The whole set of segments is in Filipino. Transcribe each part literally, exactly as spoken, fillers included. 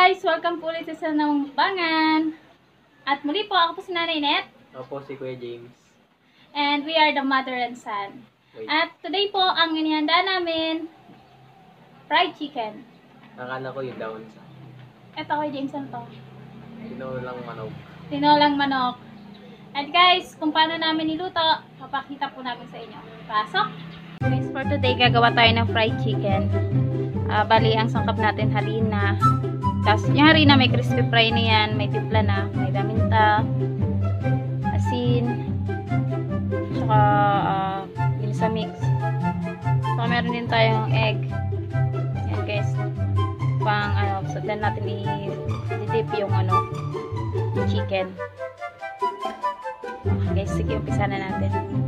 guys! Welcome po ulit sa Sanang Mukbangan. At muli po, ako po si Nanay Net. Ako po si Kuya James. And we are the mother and son. Wait. At today po, ang inihanda namin, fried chicken. Nakala ko yung down sa Ito Kuya James, ano to? tinolang manok. Tinolang manok. At guys, kung paano namin niluto, papakita po namin sa inyo. Pasok! Guys, for today, gagawa tayo ng fried chicken. Uh, bali, ang sangkap natin, harina. Tapos, yung harina, may crispy fry na yan. May timpla na. May daminta. Asin. Tsaka, uh, ginisa mix. Tsaka, meron din tayong egg. Yan, guys. Pang, ano, sadlan natin i-dip yung, ano, yung chicken. Okay, guys, sige, umpisa na natin.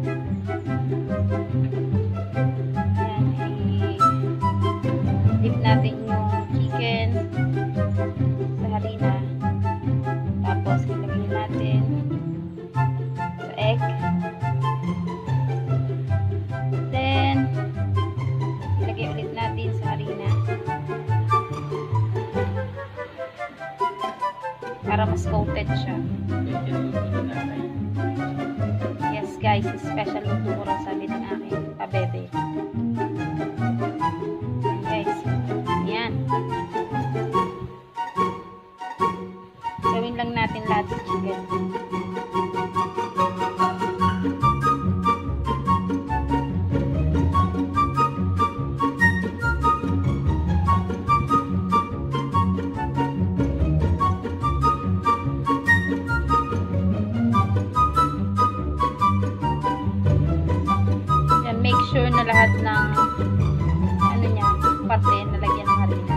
Dip natin yung chicken sa harina. Tapos, ilagay natin sa egg. Then, ilagay ulit natin sa harina. Para mas coated siya. Yes, guys. Special luto ko rin sabi ng aking pabebe. Gawin lang natin lahat sa chicken. Yan, make sure na lahat ng ano niya, parte nalagyan ng harina.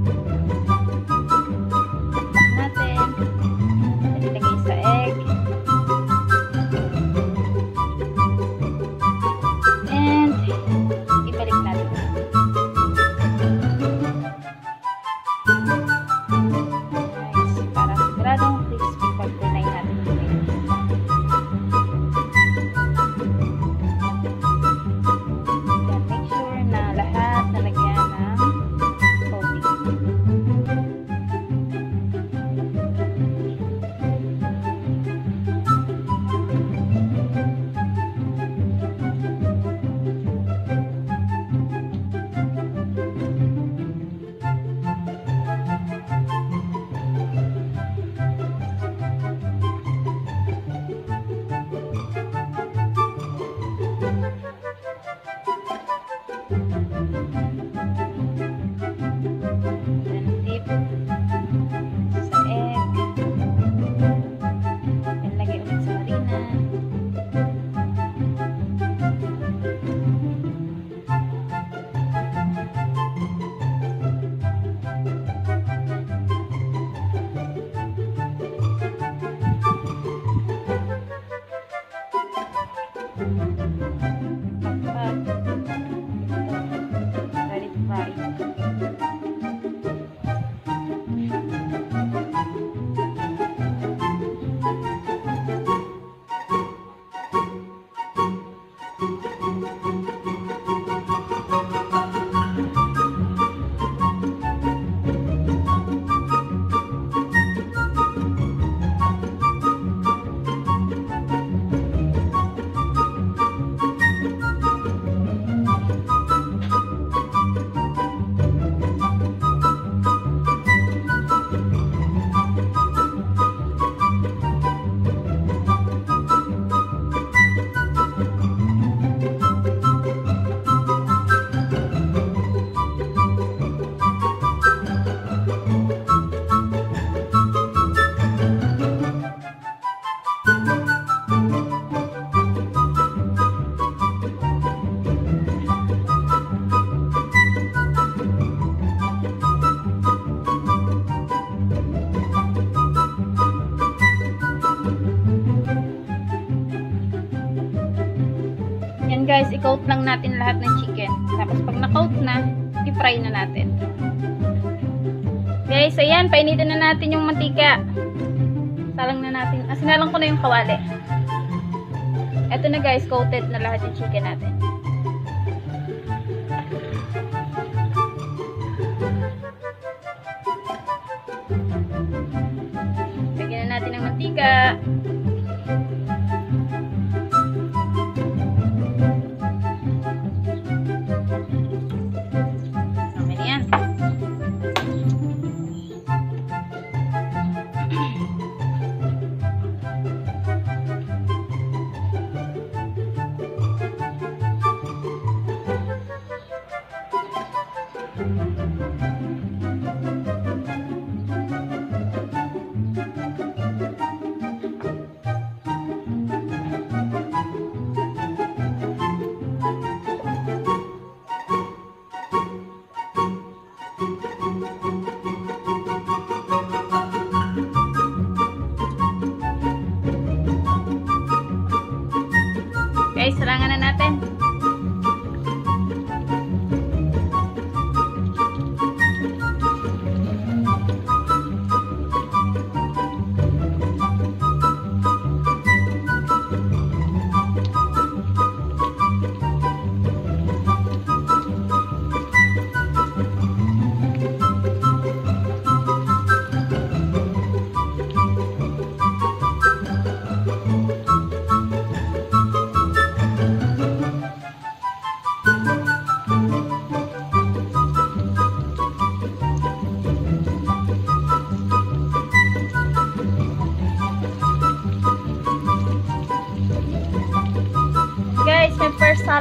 Guys, i-coat lang natin lahat ng chicken. Tapos pag na-coat na, i-fry na natin. Guys, ayan, painitin na natin yung mantika. Salang na natin. Ah, sinalang ko na yung kawali. Ito na guys, coated na lahat yung chicken natin.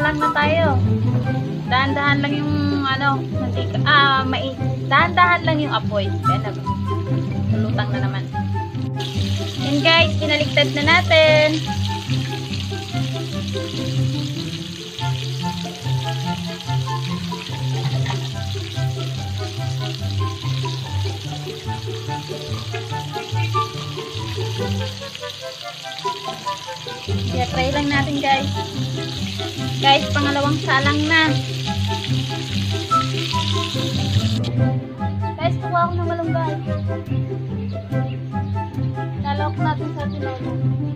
salang na tayo. Dahan-dahan lang yung ano, mantika. Ah, mai dahan-dahan lang yung apoy. Kaya na, lulutang na naman. Yan guys, binaligtad na natin. Kaya try lang natin guys. Guys, pangalawang salang na. Guys, kuha ako ng malunggay. Lalawak natin sa tinola.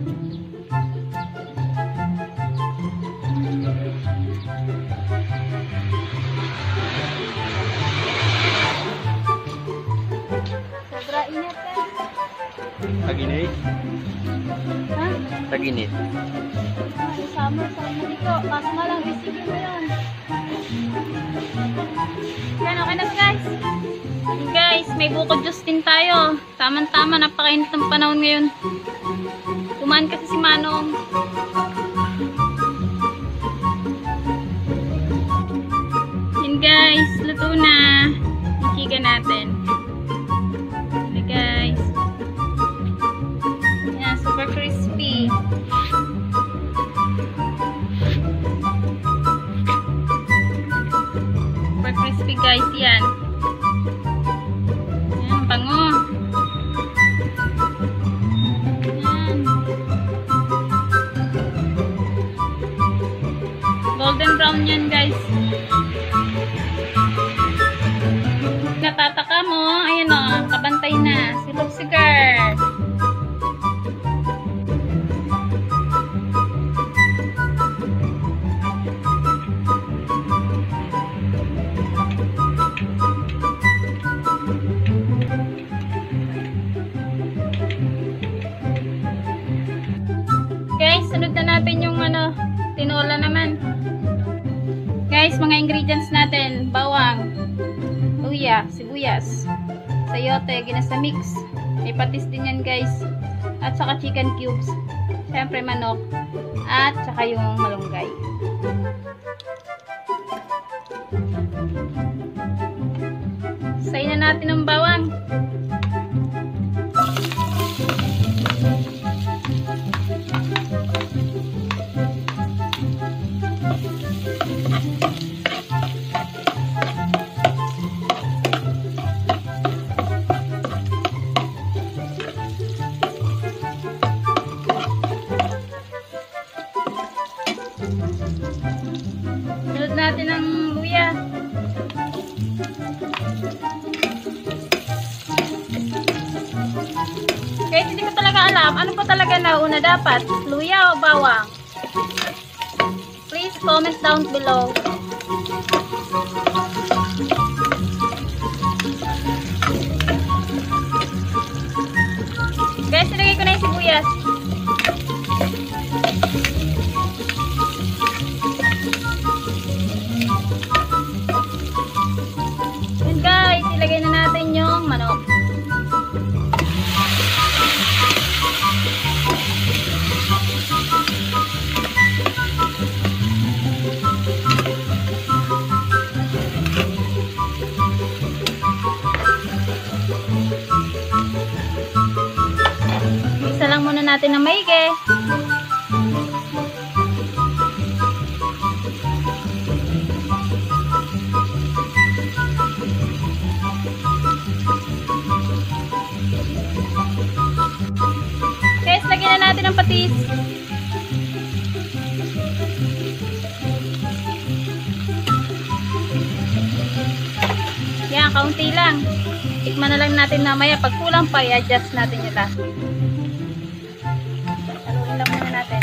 Sobra ingat eh. Taginit? Ha? Taginit. Ah, isama sa dito. Kaso nga lang, isipin mo yun. Yan, okay na guys. Yan guys, may bukod juice din tayo. Tama-tama, napakainit ng panahon ngayon. Kumain kasi si Manong. Yan guys, luto na. Ikiga natin. Yan guys. Yan, super crispy. Super crispy guys, yan. Yan, bango. Yan. Golden brown yan guys. Natataka mo, ayan o, kabantay na. Silog sigar. Guys, sunod na natin yung ano, tinola naman. Guys, mga ingredients natin, bawang, luya, sibuyas, sayote, ginasa mix, may patis din yan guys, at saka chicken cubes, syempre manok, at saka yung malunggay. Sayin na natin ang bawang. Sunod natin ang luya. Guys, hindi ko talaga alam. Ano pa talaga nauna dapat? Luya o bawang? Please comment down below. Guys, nilagay ko na yung sibuyas. And guys, ilagay na natin yung manok. Isa lang muna natin ng maigi. Guys, lagyan na natin ang patis. Yan, kaunti lang. Tikman na lang natin mamaya. Pag kulang pa, i-adjust natin yun lang. Haluin lang muna natin.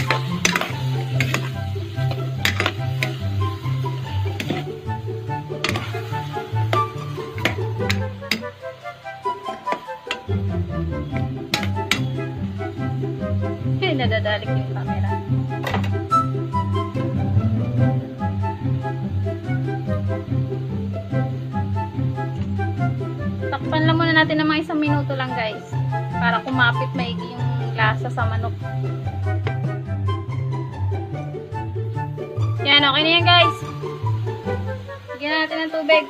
Nadadalik yung camera. Takpan lang muna natin ng mga isang minuto lang guys. Para kumapit maigi yung lasa sa manok. Yan, okay na yan guys. Lagyan natin ng tubig.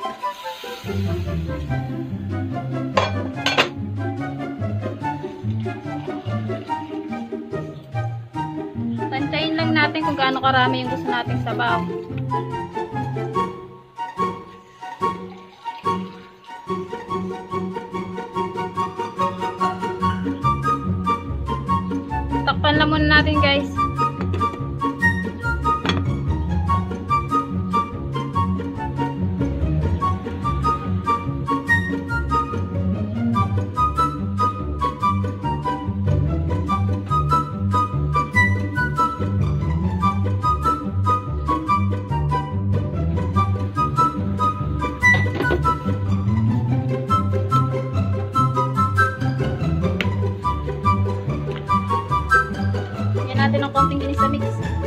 Tantayin lang natin kung gaano karami yung gusto nating sabaw. Takpan lang muna natin guys. Natin ng konting ginis sa mix.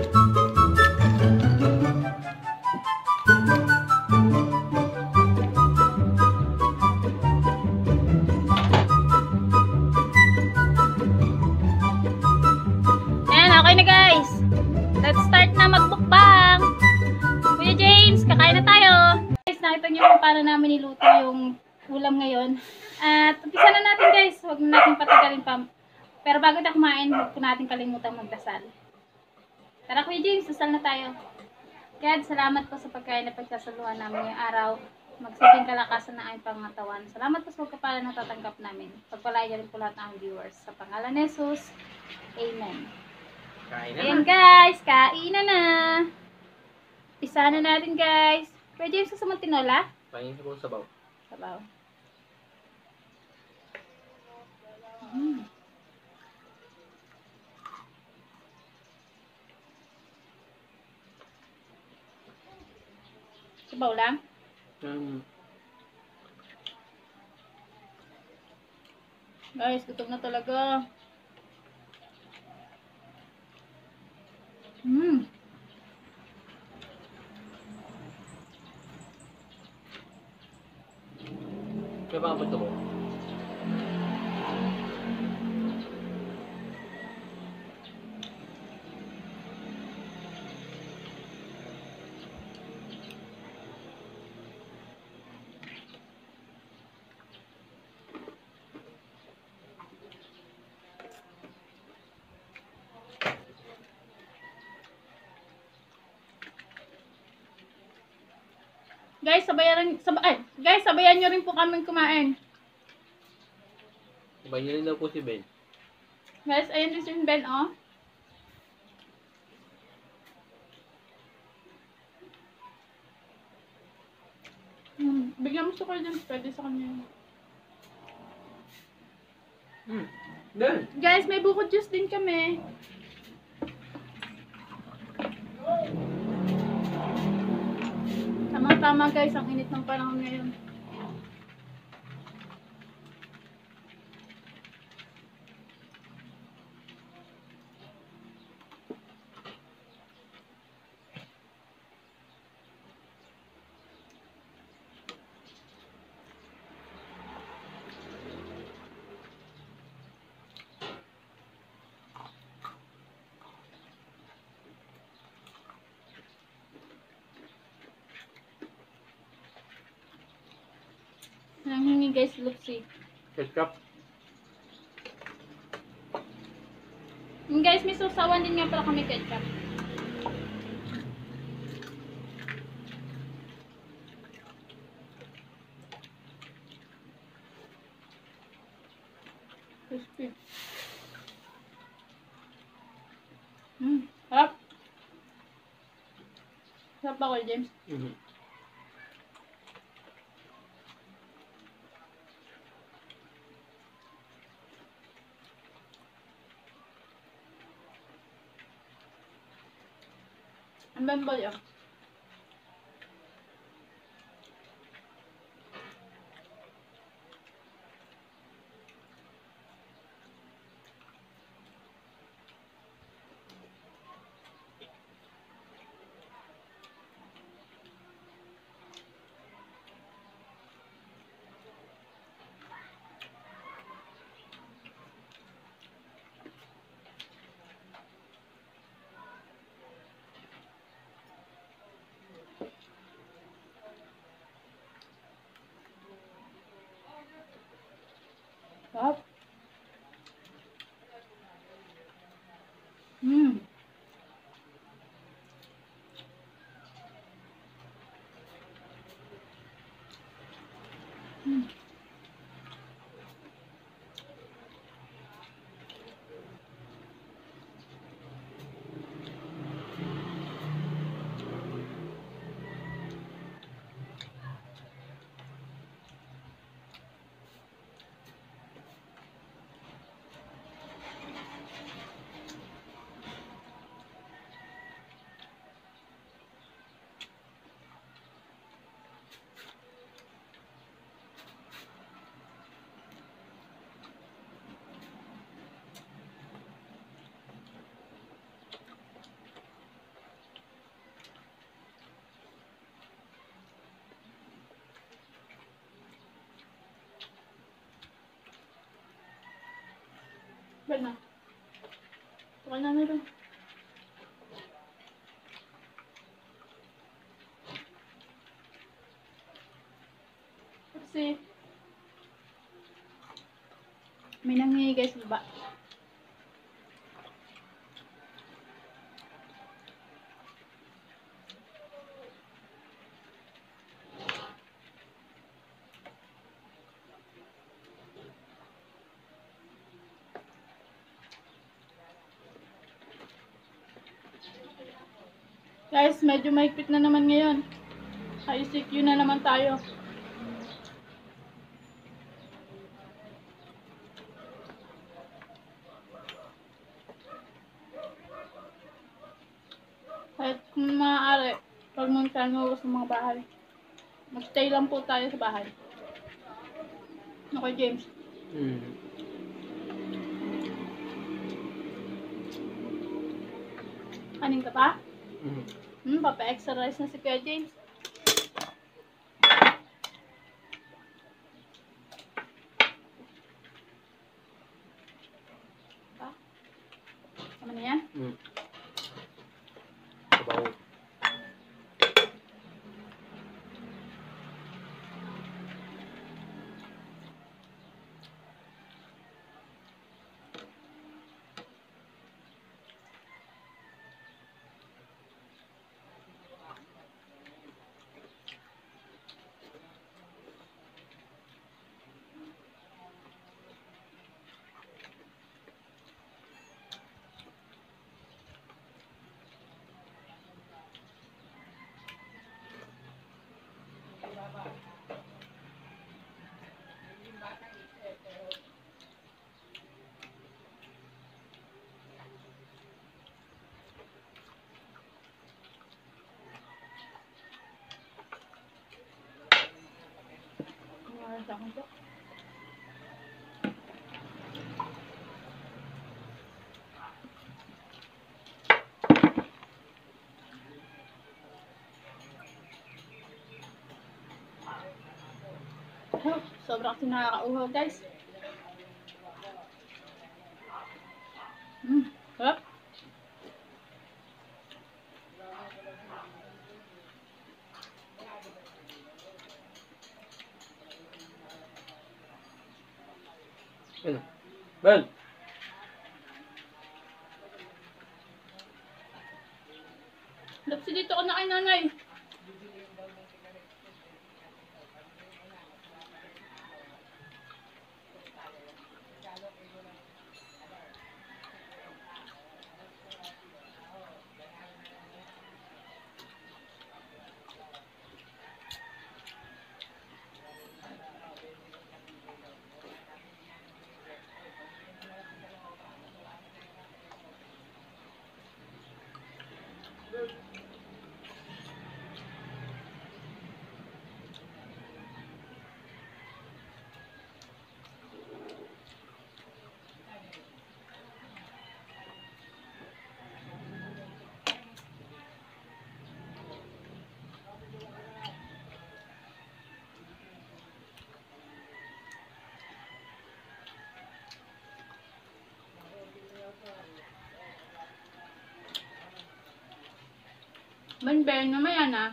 Ayan, okay na guys. Let's start na magbukbang. Kuya James, kakain na tayo. Guys, nakita niyo kung paano namin niluto yung ulam ngayon. At umpisa na natin guys. Huwag na natin patagalin pa. Pero bago tayo kumain, huwag po natin kalimutang magdasal. Tara Kuya James, dasal na tayo. God, salamat po sa pagkain na pagsasaluhan namin ngayong araw. Magsilbing kalakasan na aming pangatawan. Salamat po sa pagkapalan na tatanggap namin. Pagpalain niyo rin po lahat ng aming viewers. Sa pangalan ni Jesus, Amen. Kain na. Ayan guys, kainan na. Isa na natin guys. Kuya James, gusto mong tinola? Pahingin sa buong sabaw. Sabaw. Hmm. Sabaw lang? Um, Guys, gutom na talaga. Hmm. kaya ba ang mo? Guys, sabayan, sab ay, guys, sabayan nyo rin po kaming kumain. Sabay niyo rin daw po si Ben. Guys, ayun din si Ben, oh. Hmm, bigyan mo sukal dyan, pwede sa kanya. Hmm. Ben! Guys, may buko juice din kami. Tama-tama guys, ang init ng panahon ngayon. Nanghingi guys, lupsi. Ketchup. Mm, guys, may sausawan din nga pala kami ketchup. Crispy. Hmm, sarap. Sarap ba Kuya James? Mm-hmm. Ang bambol yun. Sarap. Hmm. Hmm. Ba't na? Tukal na na rin. Kasi may nangyay guys baba. Guys, medyo mahigpit na naman ngayon. I C Q na naman tayo. Kahit kung maaari, pag muntan mo sa mga bahay, magstay lang po tayo sa bahay. Okay, James? Hmm. Kanin ka pa? Hmm. Hmm, papa-exercise na si Kuya James. Pa? Tama na yan? Hmm. Sabaw. Kumain sa akin to. Huh, sobrang kasi nakakauhaw guys. Hmm, sarap. Ano? Ben! Lapsi dito ka na kay nanay. Ben-ben, mamaya na.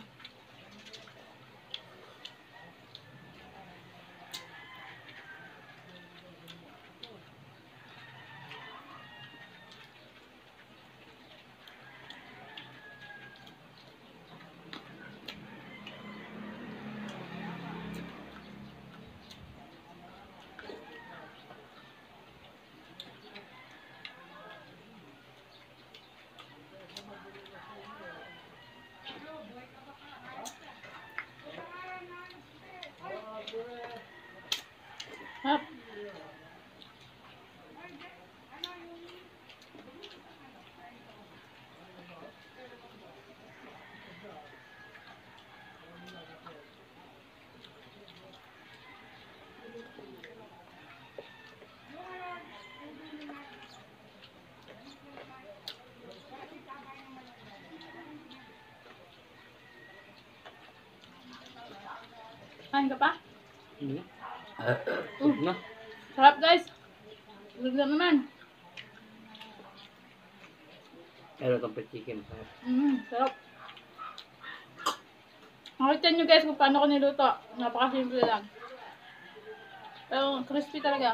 Hap. Kain ka pa? Hmm. Uh, na. Sarap guys. Ganda naman. Pero itong pet chicken. Mm, sarap. Makita nyo guys kung paano ko niluto. Napakasimple lang. Pero crispy talaga.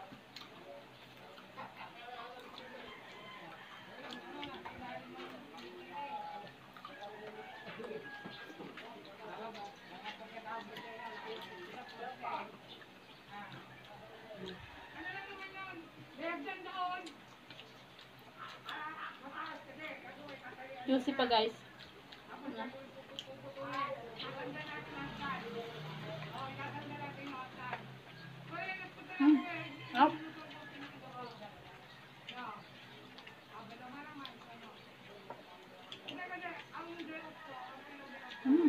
Juicy pa guys. Hmm. Sarap. Hmm.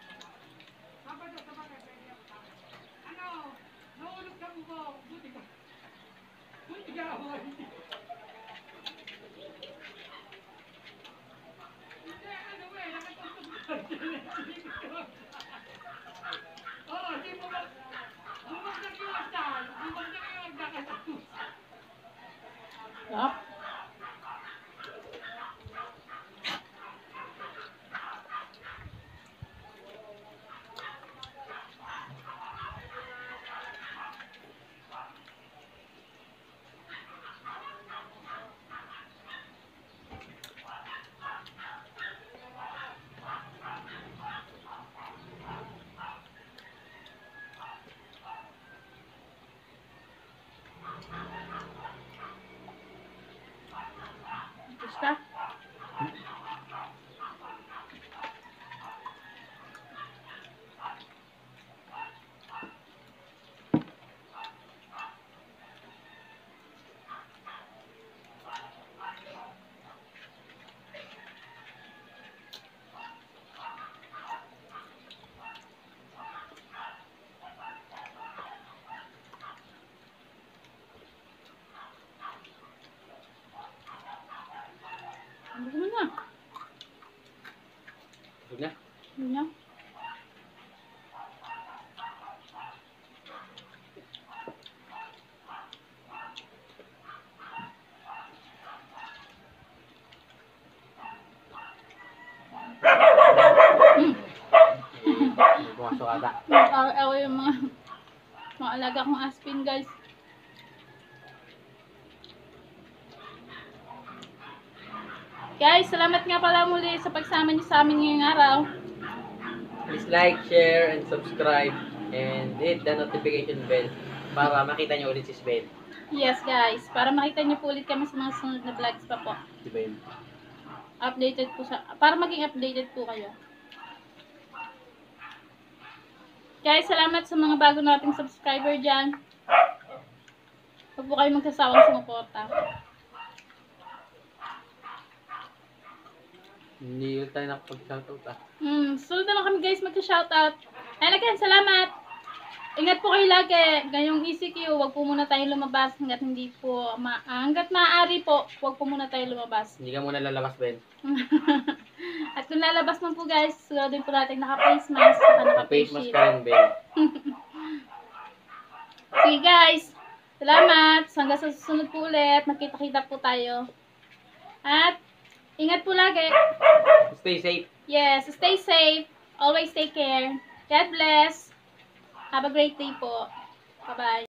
Sarap. Gusto? Gusto mo na. Huwag na. Yun na. Hmm. May pumasok ata. Nag-araw yung mga mga alaga kong aspin guys. Guys, salamat nga pala muli sa pagsama niyo sa amin ngayong araw. Please like, share, and subscribe. And hit the notification bell para makita nyo ulit si Sven. Yes guys, para makita niyo po ulit kami sa mga sunod na vlogs pa po. Si Ben. Updated po sa, para maging updated po kayo. Guys, salamat sa mga bago nating subscriber dyan. Huwag po kayo magsasawang sumuporta. Hindi tayo nakapag-shoutout ah. Hmm, sunod naman kami guys magka-shoutout. And again, salamat! Ingat po kayo lagi. Ngayong E C Q, huwag po muna tayo lumabas hanggat hindi po, ma hanggat maaari po, huwag po muna tayo lumabas. Hindi ka muna lalabas, Ben. At kung lalabas man po guys, siguraduhin po natin naka-face mask at Na-face naka-face mask shield. ka rin, Ben. Sige guys, salamat. Hanggang sa susunod po ulit, magkita-kita po tayo. At ingat po lagi. Stay safe. Yes, stay safe. Always take care. God bless. Have a great day po. Bye-bye.